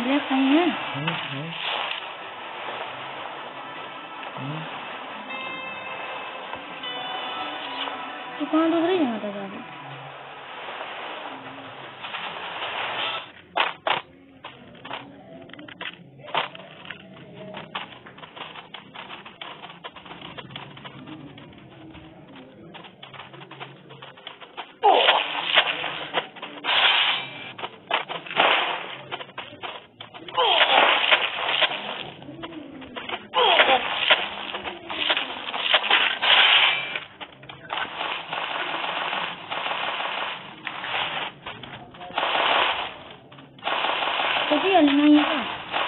Black कहीं है? तो कहाँ ढूंढ रही है माता जाके? नहीं है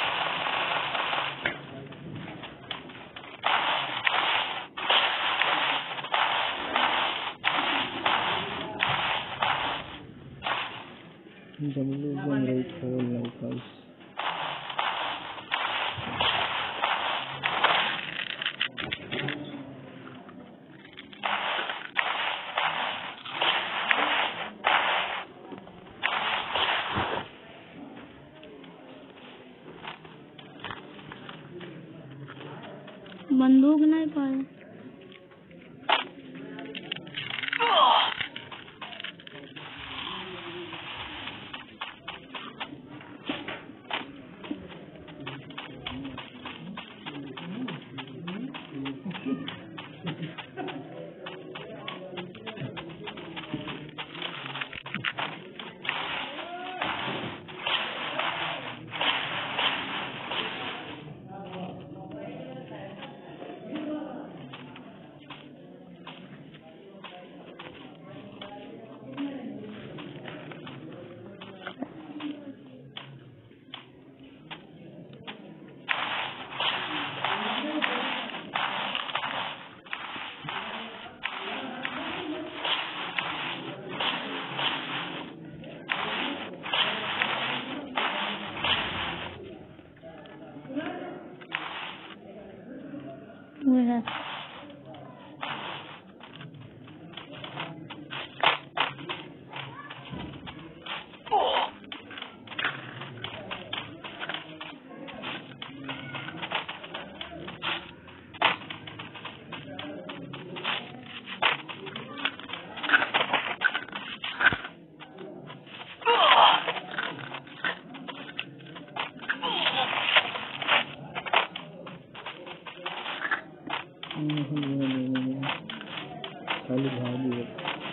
बंदूक नहीं पाया। खाली भागी है।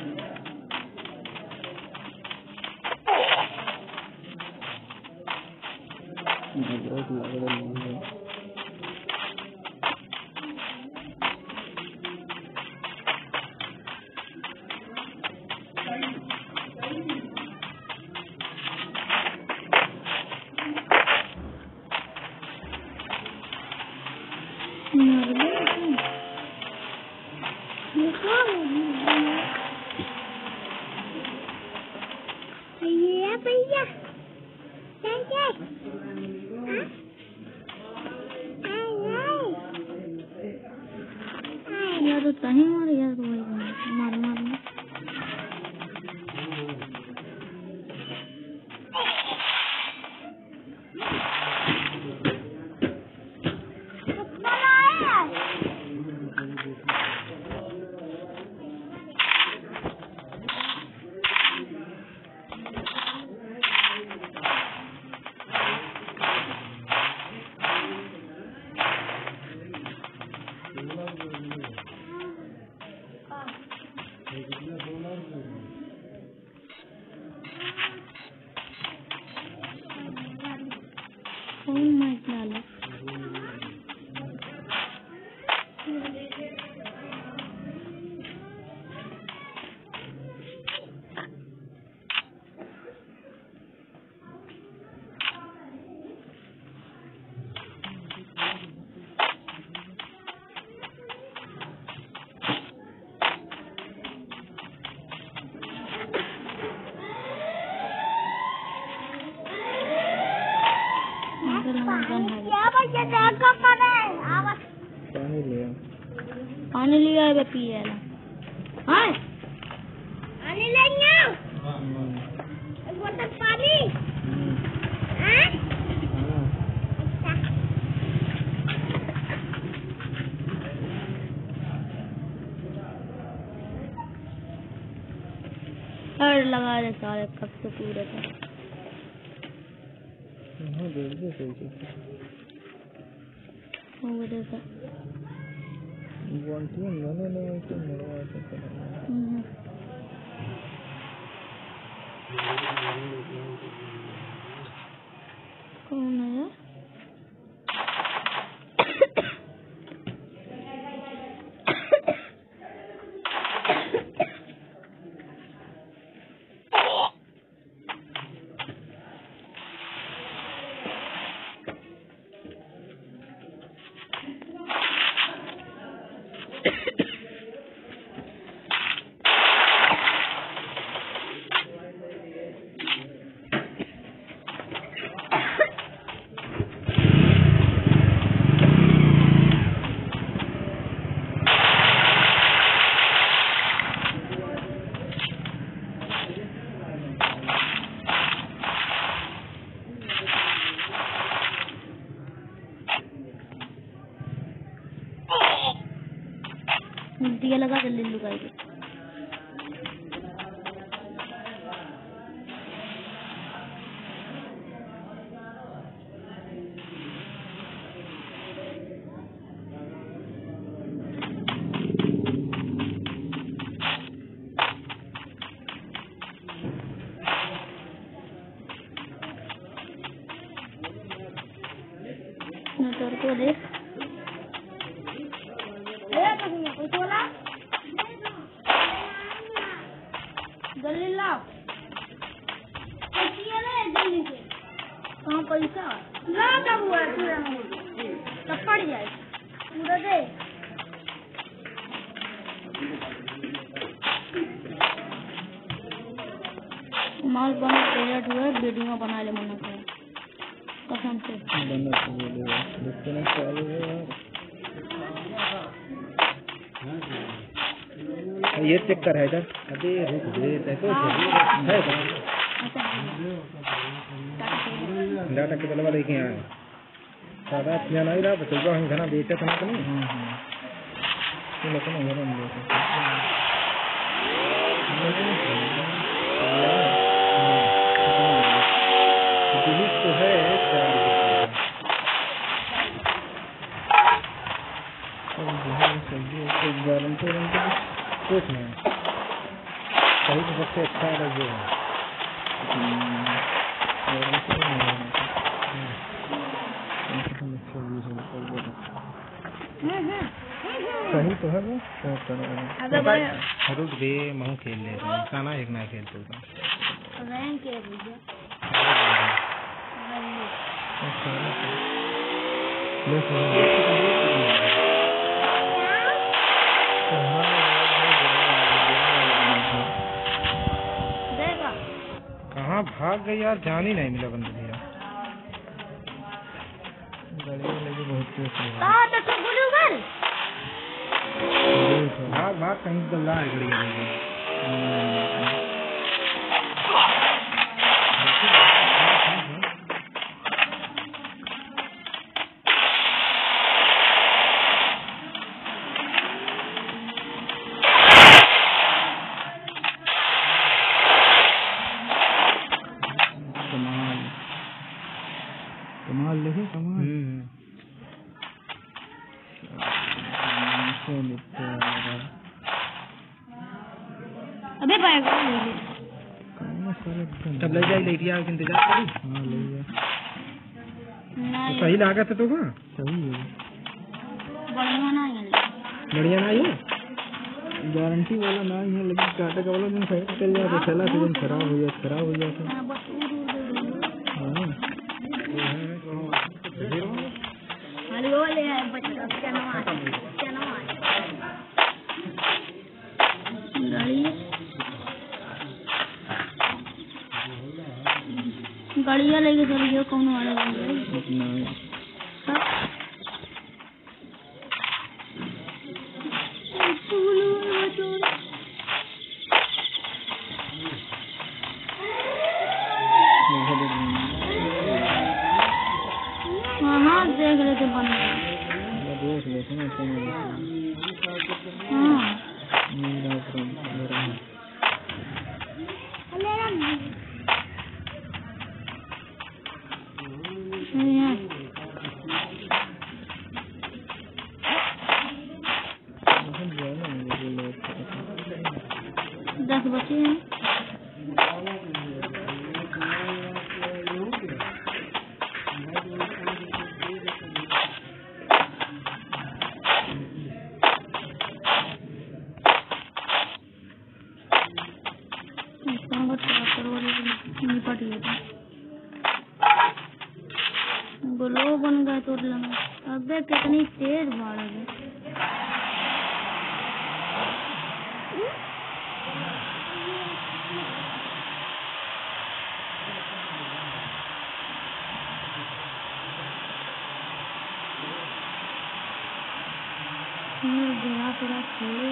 बहुत लग रहा है। भैया यार तो कहीं मार यार मार मार कौन माइक डाला? पानी लिया है पिए हाँ पानी लेंगे बोतल पानी पेड़ लगा रहे सारे कब से पूरे थे। हाँ देख दे सही से हो गए देखो। वांटियाँ मैंने तो मरवा के कौन है यार? दिया लगा कर ले लुगाई मोटर को ले जल्दी लाओ जल्दी से। कहाँ पैसा ला तब हुआ तब पड़ जाए पूरा दे। माल बना पेरेट हुआ वीडियो बना ले मना कर कसम से बना तो देखते ना चालू है यार। ये चेक कर है इधर अभी रुक दे देखो है डाटा के बलवा देखे यहाँ सादा पिया नहीं रहा तो जो हम घना बेचे थे ना तो नहीं तो लोग ना घना मिले तो है गारंटी कुछ नहीं सही तो सबसे अच्छा है जो सही तो है वो रुक दे मैं खेल ले रहा हूँ खाना एक ना खेलते हो कहाँ भाग गई यार जान ही नहीं मिला बंद भैया गाड़ी लगी बहुत भाग भाग कहीं गल्ला है गड़ी कमाल लेके कमाल अबे पाएगा तब ले जाए लेटिया इंतजार करी हाँ ले जा तो सही लागत है तो हाँ सही है बढ़िया नहीं है गारंटी वाला नहीं है लेकिन काटे का वाला दिन सही चल जाए तो चला तो दिन खराब हो जाता गाड़िया लेके चल गया कौन वाला हाँ देख रहे थे बंद देख लेते ना हाँ दस बचे हैं। ग्लो बन गए तो अबे कितनी तेज बाढ़ है। जरा थोड़ा छोड़े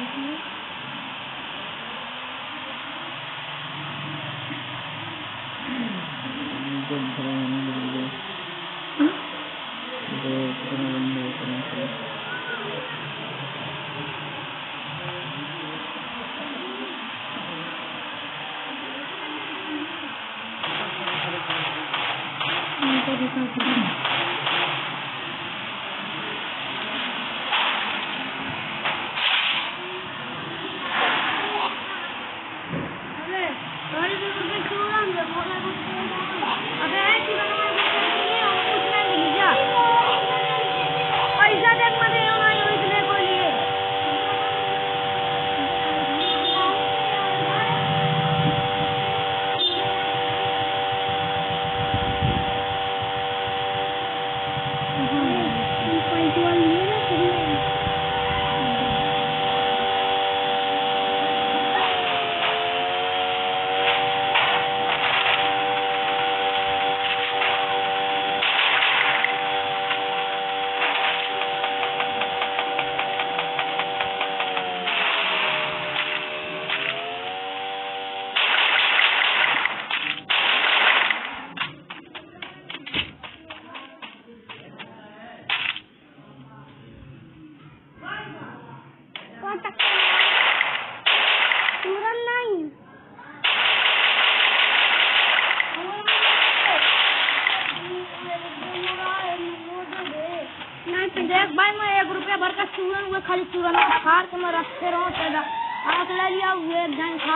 देख भाई मैं 1 रुपया भर का चूरन हुए खाली चूरन फाड़ के मैं रखते रहो आँख ले लिया हुए जन खा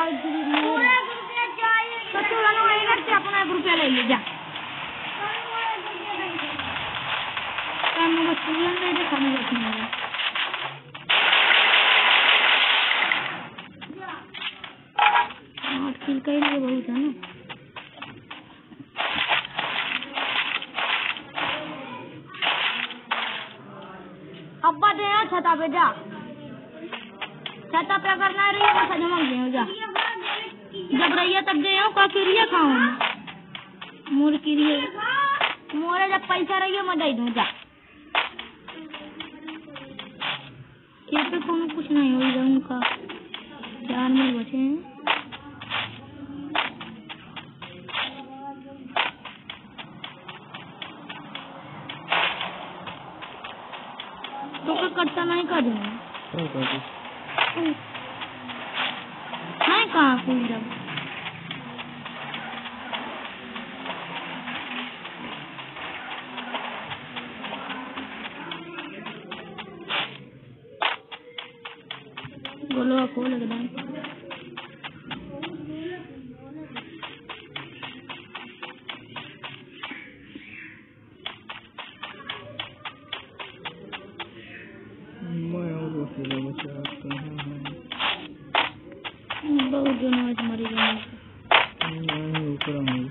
तो चूरन महीने से अपना 1 रुपया ले लीजा चूरन ले दे खाने रखने खिल के लिए बहुत है ना। अब्बा दे छता पे जा छता पे अगर ना रही तो सजा मांग दे जा जब रही तब दे का किरिया खाऊं मोर किरिया मोरे जब पैसा रही मैं दे दूं जा ये पे कोनो कुछ नहीं हो जाऊं का 4 मिनट बचे हैं। तो कटता नहीं कर दूंगा नहीं कहाँ कोई जब बोलो खोल एकदम बहुत जो नवाज मरी गई नहीं ऊपर नहीं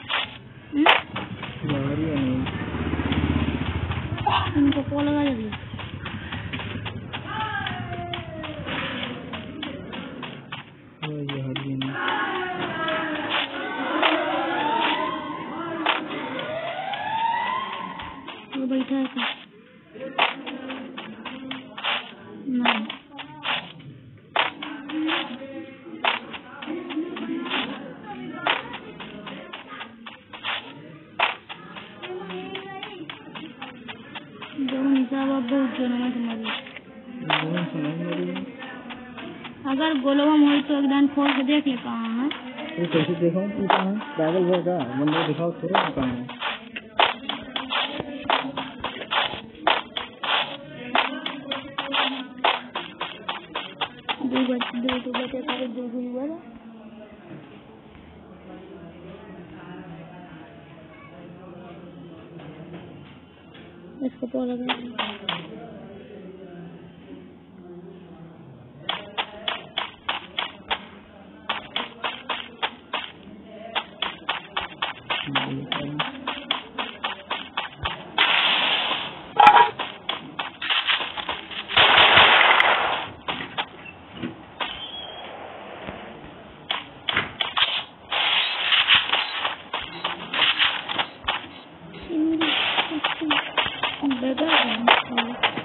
बाहर ही नहीं उनको कॉल लगा दे ये हर दिन वो बैठा है नहीं बहुत जो नमाज मरी अगर गोलवा मोई तो एकदम खोल के देख ले कहाँ है। ये कैसे देखो तू कहाँ है? पागल हो क्या? बंदे दिखाओ थोड़ा ना कहाँ है। दो बचे करे दो हुआ इसको तो लगा बेटा